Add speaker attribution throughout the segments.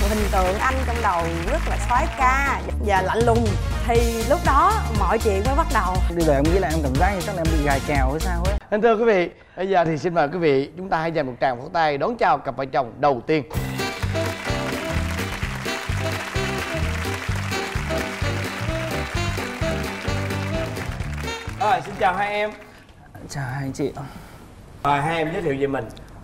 Speaker 1: hình tượng anh trong đầu rất là soái ca và lạnh lùng, thì lúc đó mọi chuyện mới bắt đầu.
Speaker 2: Bây giờ em nghĩ là em cảm giác như chắc là em bị gài kèo hay sao ấy.
Speaker 3: Anh thưa quý vị, bây giờ thì xin mời quý vị chúng ta hãy dành một tràng pháo tay đón chào cặp vợ chồng đầu tiên. Rồi, xin chào hai em.
Speaker 2: Chào hai anh chị.
Speaker 3: Rồi, hai em giới thiệu về mình.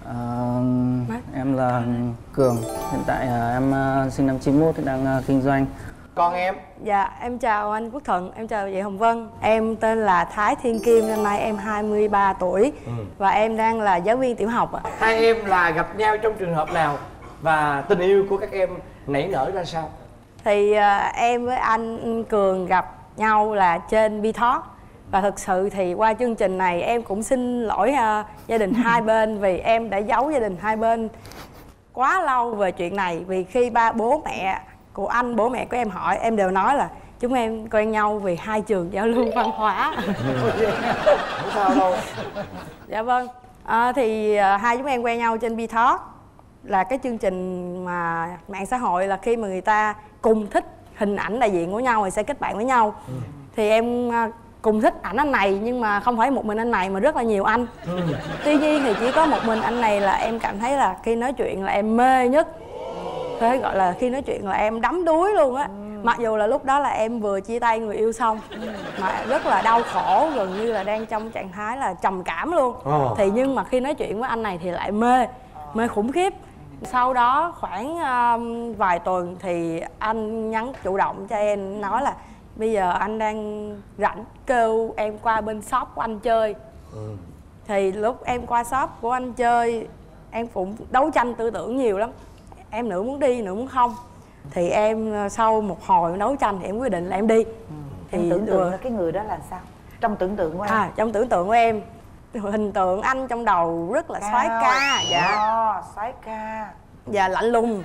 Speaker 2: Em là Cường, hiện tại em sinh năm 91 thì đang kinh doanh.
Speaker 3: Con em?
Speaker 1: Dạ, em chào anh Quốc Thuận, em chào chị Hồng Vân. Em tên là Thái Thiên Kim, năm nay em 23 tuổi và em đang là giáo viên tiểu học ạ.
Speaker 3: Hai em là gặp nhau trong trường hợp nào và tình yêu của các em nảy nở ra sao?
Speaker 1: Thì em với anh Cường gặp nhau là trên BeTalk. Và thực sự thì qua chương trình này em cũng xin lỗi gia đình hai bên, vì em đã giấu gia đình hai bên quá lâu về chuyện này. Vì khi bố mẹ của anh, bố mẹ của em hỏi, em đều nói là chúng em quen nhau vì hai trường giao lưu văn hóa.
Speaker 3: Không sao đâu.
Speaker 1: Dạ vâng. Thì hai chúng em quen nhau trên BeTalk, là cái chương trình mà mạng xã hội là khi mà người ta cùng thích hình ảnh đại diện của nhau thì sẽ kết bạn với nhau. Thì em cùng thích ảnh anh này, nhưng mà không phải một mình anh này mà rất là nhiều anh. Tuy nhiên thì chỉ có một mình anh này là em cảm thấy là khi nói chuyện là em mê nhất. Thế gọi là khi nói chuyện là em đắm đuối luôn á. Mặc dù là lúc đó là em vừa chia tay người yêu xong, mà rất là đau khổ, gần như là đang trong trạng thái là trầm cảm luôn. Thì nhưng mà khi nói chuyện với anh này thì lại mê khủng khiếp. Sau đó khoảng vài tuần thì anh nhắn chủ động cho em, nói là bây giờ anh đang rảnh, kêu em qua bên shop của anh chơi. Thì lúc em qua shop của anh chơi, em cũng đấu tranh tư tưởng nhiều lắm. Em nửa muốn đi, nửa muốn không. Thì em sau một hồi đấu tranh thì em quyết định là em đi.
Speaker 4: Thì em tưởng tượng là cái người đó là sao? Trong tưởng tượng của em?
Speaker 1: Trong tưởng tượng của em, hình tượng anh trong đầu rất là soái ca. Dạ.
Speaker 4: Soái ca.
Speaker 1: Và lạnh lùng.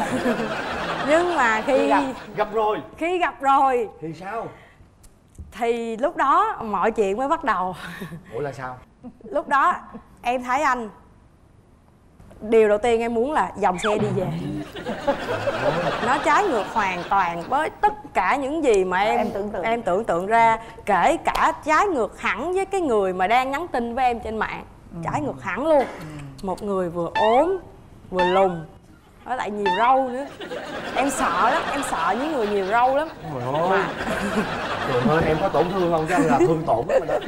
Speaker 1: Nhưng mà khi gặp rồi
Speaker 3: thì sao?
Speaker 1: Thì lúc đó mọi chuyện mới bắt đầu.
Speaker 3: Ủa là sao?
Speaker 1: Lúc đó em thấy anh, điều đầu tiên em muốn là dòng xe đi về. Nó trái ngược hoàn toàn với tất cả những gì mà em tưởng tượng ra. Kể cả trái ngược hẳn với cái người mà đang nhắn tin với em trên mạng. Trái ngược hẳn luôn. Một người vừa ốm, vừa lùn, với lại nhiều râu nữa. Em sợ lắm, em sợ những người nhiều râu lắm.
Speaker 3: Trời ơi. Trời ơi, em có tổn thương không? Chắc là thương tổn lắm rồi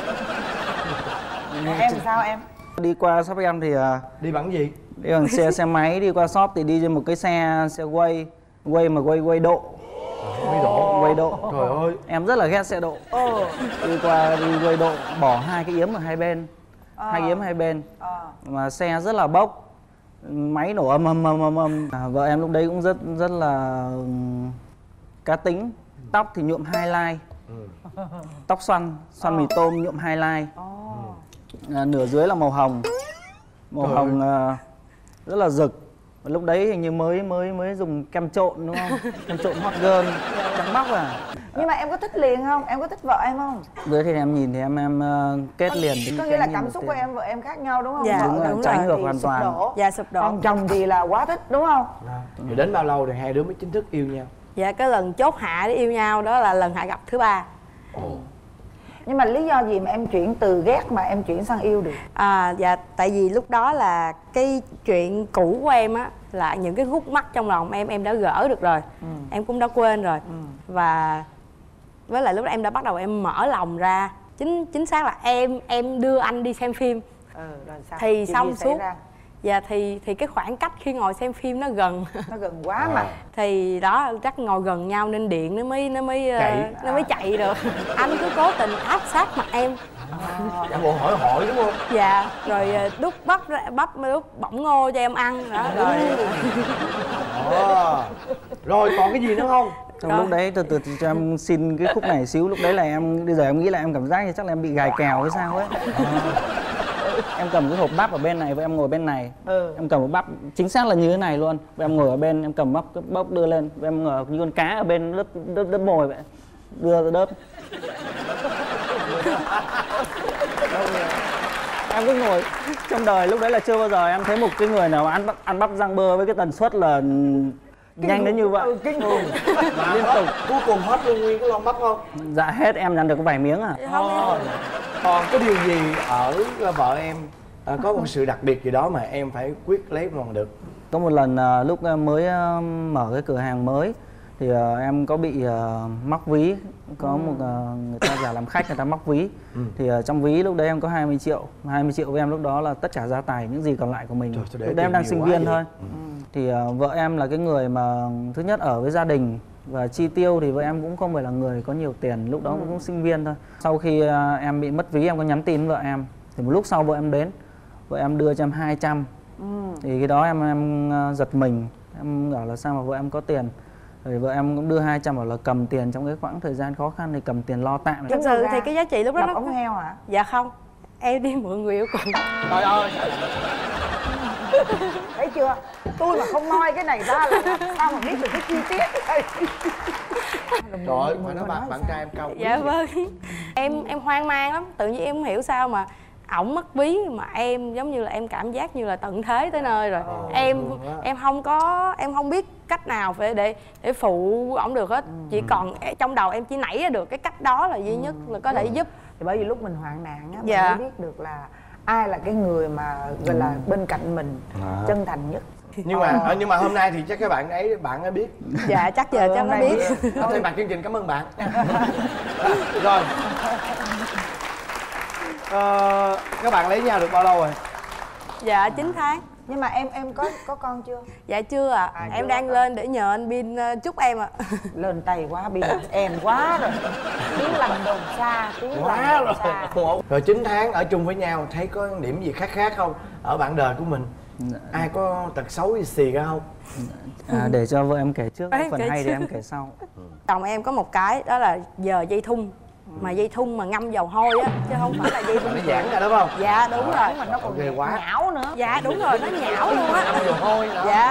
Speaker 3: đó.
Speaker 4: Em sao em?
Speaker 2: Đi qua shop em thì
Speaker 3: đi bằng gì?
Speaker 2: Đi bằng xe máy. Đi qua shop thì đi trên một cái xe quay mà quay độ. Quay độ.
Speaker 3: Trời ơi,
Speaker 2: em rất là ghét xe độ. Đi quay độ, bỏ hai cái yếm ở hai bên. Hai yếm hai bên. Mà xe rất là bốc, máy nổ ầm. Vợ em lúc đấy cũng rất là cá tính. Tóc thì nhuộm highlight. Tóc xoăn mì tôm nhuộm highlight. Nửa dưới là màu hồng. Màu hồng rất là rực. Và lúc đấy hình như mới dùng kem trộn đúng không? Kem trộn hot girl, trắng bóc à.
Speaker 4: Nhưng mà em có thích liền không? Em có thích vợ em không?
Speaker 2: Dưới thì em nhìn thì em kết liền.
Speaker 4: Có nghĩa là cảm xúc của em vợ em khác nhau đúng không?
Speaker 1: Dạ,
Speaker 4: vợ
Speaker 2: đúng trái ngược hoàn toàn.
Speaker 1: Dạ, sụp đổ.
Speaker 4: Còn chồng thì là quá thích đúng không?
Speaker 3: Rồi đến bao lâu thì hai đứa mới chính thức yêu nhau?
Speaker 1: Dạ, cái lần chốt hạ để yêu nhau đó là lần hạ gặp thứ 3.
Speaker 4: Nhưng mà lý do gì mà em chuyển từ ghét mà em chuyển sang yêu được?
Speaker 1: Dạ, tại vì lúc đó là cái chuyện cũ của em á, là những cái khúc mắc trong lòng em đã gỡ được rồi. Em cũng đã quên rồi. Và với lại lúc đó em đã bắt đầu em mở lòng ra. Chính xác là em đưa anh đi xem phim.
Speaker 4: Rồi sao?
Speaker 1: Thì xong suốt. Dạ, thì cái khoảng cách khi ngồi xem phim nó gần.
Speaker 4: Nó gần quá mà.
Speaker 1: Thì đó, chắc ngồi gần nhau nên điện nó mới chạy được. Anh cứ cố tình áp sát mặt em.
Speaker 3: Em bộ hỏi đúng không?
Speaker 1: Dạ, rồi đút bắp đút bỏng ngô cho em ăn đó.
Speaker 3: Rồi còn cái gì nữa không?
Speaker 2: Trong lúc đấy từ cho em xin cái khúc này xíu. Lúc đấy là bây giờ em nghĩ là em cảm giác như chắc là em bị gài kèo hay sao ấy. Em cầm cái hộp bắp ở bên này và em ngồi bên này. Em cầm hộp bắp chính xác là như thế này luôn. Và em ngồi ở bên, em cầm bắp đưa lên. Và em ngồi như con cá ở bên đớp mồi vậy. Đưa ra đớp. Em cứ ngồi. Trong đời lúc đấy là chưa bao giờ em thấy một cái người nào ăn bắp rang bơ với cái tần suất là nhanh đến như vậy.
Speaker 4: Kinh khủng.
Speaker 3: Mà liên tục cuối cùng hết luôn nguyên cái lon bắp không?
Speaker 2: Dạ hết, em nhận được có vài miếng à.
Speaker 3: Thôi. Còn cái điều gì ở vợ em có một sự đặc biệt gì đó mà em phải quyết lấy bằng được?
Speaker 2: Có một lần lúc em mới mở cái cửa hàng mới thì em có bị móc ví, có một người ta giả làm khách, người ta móc ví. Thì trong ví lúc đấy em có 20 triệu. 20 triệu của em lúc đó là tất cả gia tài, những gì còn lại của mình.
Speaker 3: Trời,
Speaker 2: lúc đấy em đang sinh viên thôi. Thì vợ em là cái người mà thứ nhất ở với gia đình, và chi tiêu thì vợ em cũng không phải là người có nhiều tiền, lúc đó cũng sinh viên thôi. Sau khi em bị mất ví, em có nhắn tin với vợ em. Thì một lúc sau vợ em đến, vợ em đưa cho em 200. Thì cái đó em giật mình, em bảo là sao mà vợ em có tiền. Rồi vợ em cũng đưa 200, bảo là cầm tiền trong cái quãng thời gian khó khăn thì cầm tiền lo tạm.
Speaker 1: Thực sự thì cái giá trị lúc đó
Speaker 4: Đập ống heo hả?
Speaker 1: Dạ không, em đi mượn người yêu cũ.
Speaker 3: Trời ơi.
Speaker 4: Thấy chưa? Tôi mà không nói cái này ra là làm sao mà biết được cái chi tiết đây.
Speaker 3: Trời ơi, mà nó bạn trai em cao quý.
Speaker 1: Dạ vâng. Em hoang mang lắm, tự nhiên em không hiểu sao mà ổng mất ví mà em giống như là em cảm giác như là tận thế tới nơi rồi. Em không biết cách nào để phụ ổng được hết. Chỉ còn trong đầu em chỉ nảy ra được cái cách đó là duy nhất là có thể giúp.
Speaker 4: Thì bởi vì lúc mình hoạn nạn á, mình
Speaker 1: Dạ.
Speaker 4: mới biết được là ai là cái người mà gọi là bên cạnh mình chân thành nhất.
Speaker 3: Nhưng mà hôm nay thì chắc các bạn ấy biết.
Speaker 1: Dạ chắc giờ chắc nó biết.
Speaker 3: Thay mặt chương trình cảm ơn bạn. Rồi. Các bạn lấy nhau được bao lâu rồi?
Speaker 1: Dạ 9 tháng.
Speaker 4: Nhưng mà em có con chưa?
Speaker 1: Dạ chưa ạ. Em
Speaker 4: chưa.
Speaker 1: đang lên để nhờ anh Bin chúc em ạ.
Speaker 4: Lên tay quá, Bin em quá rồi. Tiếng lành đồn xa, tiếng
Speaker 3: Quá
Speaker 4: lành
Speaker 3: rồi.
Speaker 4: đồn xa.
Speaker 3: Rồi 9 tháng ở chung với nhau thấy có điểm gì khác không ở bạn đời của mình? Ai có tật xấu gì xì ra không?
Speaker 2: Để cho vợ em kể trước, phần
Speaker 1: kể
Speaker 2: hay
Speaker 1: trước.
Speaker 2: thì em kể sau.
Speaker 1: Chồng em có một cái đó là giờ dây thun. Mà dây thun mà ngâm dầu hôi á, chứ không phải là dây thun.
Speaker 3: Nó giãn ra đúng không?
Speaker 1: Dạ đúng rồi.
Speaker 4: Mà nó còn
Speaker 3: ghê quá.
Speaker 4: nhão nữa.
Speaker 1: Dạ đúng rồi, nó nhão luôn á.
Speaker 3: Ngâm dầu hôi nữa.
Speaker 1: Dạ.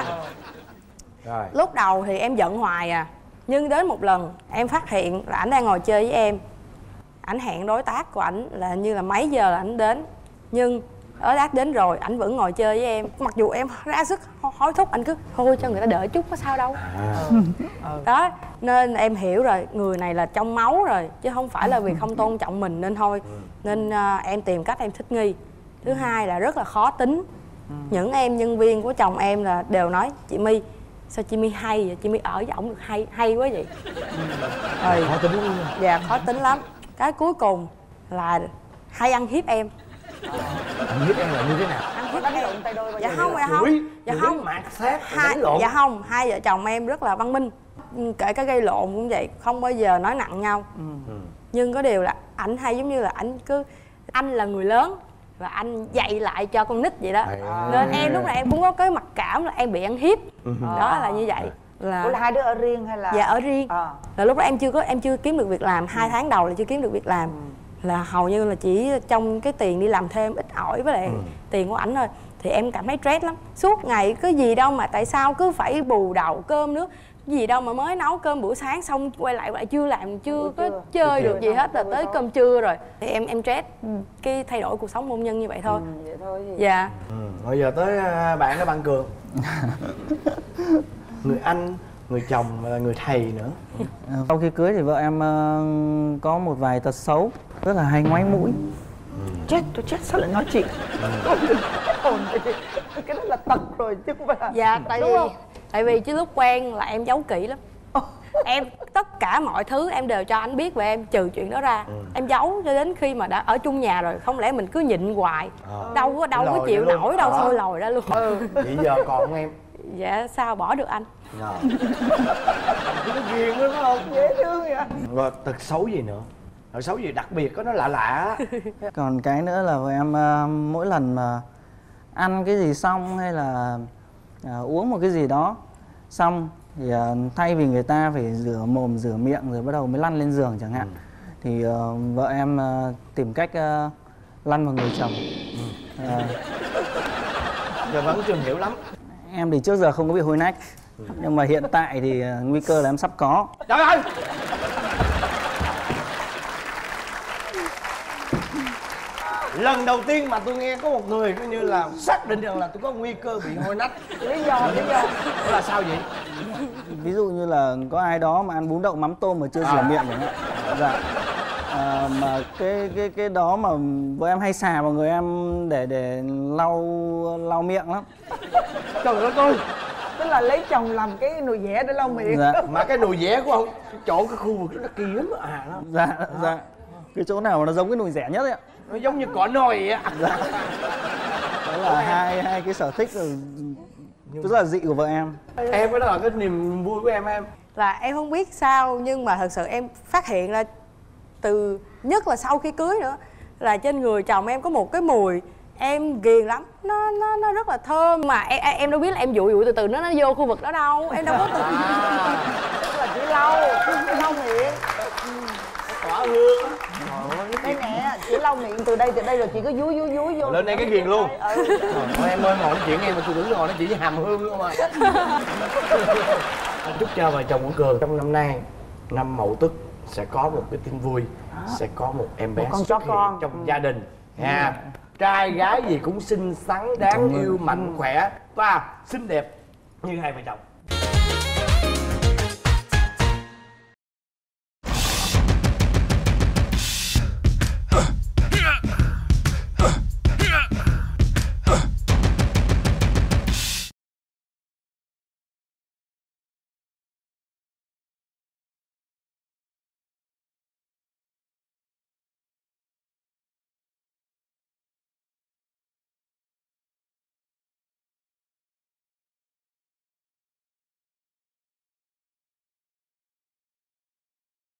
Speaker 3: Rồi.
Speaker 1: Lúc đầu thì em giận hoài à. Nhưng đến một lần em phát hiện là ảnh đang ngồi chơi với em. Ảnh hẹn đối tác của ảnh là như là mấy giờ là ảnh đến. Nhưng đối tác đến rồi, ảnh vẫn ngồi chơi với em. Mặc dù em ra sức hối thúc, anh cứ thôi cho người ta đợi chút có sao đâu. Đó, nên em hiểu rồi, người này là trong máu rồi. Chứ không phải là vì không tôn trọng mình nên thôi. Nên em tìm cách em thích nghi. Thứ hai là rất là khó tính. Những em nhân viên của chồng em là đều nói chị My, sao chị My hay vậy? Chị My ở với ổng được hay quá vậy. Rồi,
Speaker 3: Khó tính luôn.
Speaker 1: dạ khó tính lắm. Cái cuối cùng là hay ăn hiếp em.
Speaker 3: Anh biết em là như thế nào?
Speaker 1: Ăn hiếp
Speaker 4: Đánh
Speaker 1: em.
Speaker 4: lộn tay đôi bao
Speaker 1: Dạ
Speaker 4: giờ?
Speaker 1: không, dạ không.
Speaker 3: Chửi,
Speaker 1: Dạ
Speaker 3: rồi
Speaker 1: không.
Speaker 3: đánh mạt sát, rồi
Speaker 1: Hai,
Speaker 3: đánh lộn.
Speaker 1: dạ không, hai vợ chồng em rất là văn minh. Kể cả gây lộn cũng vậy, không bao giờ nói nặng nhau. Nhưng có điều là ảnh hay giống như là anh là người lớn và anh dạy lại cho con nít vậy đó. Nên em lúc này em cũng có cái mặc cảm là em bị ăn hiếp. Đó là như vậy.
Speaker 4: Ủa là hai đứa ở riêng hay là?
Speaker 1: Dạ ở riêng. Là lúc đó em chưa kiếm được việc làm, 2 tháng đầu là chưa kiếm được việc làm. Là hầu như là chỉ trong cái tiền đi làm thêm ít ỏi với lại tiền của ảnh thôi. Thì em cảm thấy stress lắm. Suốt ngày cái gì đâu mà tại sao cứ phải bù đầu cơm nước. Cái gì đâu mà mới nấu cơm bữa sáng xong quay lại chưa làm, chưa có chơi được gì hết, là tới cơm trưa rồi. Thì em stress cái thay đổi cuộc sống hôn nhân như vậy thôi.
Speaker 4: Vậy thôi gì.
Speaker 1: Dạ.
Speaker 3: Rồi giờ tới bạn đó, Văn Cường. Người anh, người chồng và là người thầy nữa.
Speaker 2: Sau khi cưới thì vợ em có một vài tật xấu, rất là hay ngoáy mũi.
Speaker 4: Chết, tôi chết sao lại nói chị. Cái đó là tật rồi chứ không phải là.
Speaker 1: Dạ,
Speaker 4: đúng không?
Speaker 1: tại vì chứ lúc quen là em giấu kỹ lắm. Em tất cả mọi thứ em đều cho anh biết về em, trừ chuyện đó ra. Em giấu cho đến khi mà đã ở chung nhà rồi, không lẽ mình cứ nhịn hoài. Đâu có chịu nổi đâu, thôi lòi ra luôn.
Speaker 3: Bây giờ còn không em?
Speaker 1: Dạ sao bỏ được anh.
Speaker 3: Nó ghiền đó phải không?
Speaker 4: Dễ thương vậy.
Speaker 3: Rồi tật xấu gì nữa? Tật xấu gì đặc biệt, có nó lạ lạ.
Speaker 2: Còn cái nữa là vợ em mỗi lần mà ăn cái gì xong hay là uống một cái gì đó xong thì thay vì người ta phải rửa mồm rửa miệng rồi bắt đầu mới lăn lên giường chẳng hạn, thì vợ em tìm cách lăn vào người chồng.
Speaker 3: Giờ vẫn chưa hiểu lắm.
Speaker 2: Em thì trước giờ không có bị hôi nách, nhưng mà hiện tại thì nguy cơ là em sắp có.
Speaker 3: Trời ơi! Lần đầu tiên mà tôi nghe có một người coi như là xác định rằng là tôi có nguy cơ bị hôi nách.
Speaker 4: Lý do
Speaker 3: Đó là sao vậy?
Speaker 2: Ví dụ như là có ai đó mà ăn bún đậu mắm tôm mà chưa rửa miệng chẳng hạn. Dạ. Mà cái đó mà vợ em hay xà vào người em để lau miệng lắm.
Speaker 3: Trời ơi tôi.
Speaker 4: Tức là lấy chồng làm cái nồi dẻ để lau miệng.
Speaker 2: Dạ.
Speaker 3: Mà cái nồi dẻ của ông chỗ cái khu vực đó nó kỳ lắm à đó.
Speaker 2: Dạ, dạ. Cái chỗ nào mà nó giống cái nồi dẻ nhất ấy ạ.
Speaker 3: Nó giống như cỏ nồi vậy á.
Speaker 2: Dạ. Đó là hai cái sở thích rất là dị của vợ em.
Speaker 3: Em cái đó là cái niềm vui của em.
Speaker 1: Là em không biết sao nhưng mà thật sự em phát hiện là từ nhất là sau khi cưới nữa là trên người chồng em có một cái mùi em ghiền lắm, nó rất là thơm mà em đâu biết là em dụi từ từ nó vô khu vực đó đâu, em đâu có từng
Speaker 4: Tức là chỉ lau miệng.
Speaker 3: Tỏa hương á.
Speaker 4: Đây nè, chỉ lau miệng từ đây rồi chị cứ dúi vô.
Speaker 3: Lên đây cái ghiền luôn.
Speaker 4: Ừ.
Speaker 3: Thôi em ơi, ngồi nói chuyện em mà tôi tưởng ngồi nói chuyện với hàm hương luôn mà. Chúc cho vợ chồng của Cường trong năm nay, năm Mậu Tuất sẽ có một cái tin vui, sẽ có một em bé
Speaker 4: Một con
Speaker 3: xuất
Speaker 4: chó con.
Speaker 3: hiện trong gia đình nha. Trai gái gì cũng xinh xắn, đáng yêu, mạnh khỏe và xinh đẹp như hai vợ chồng.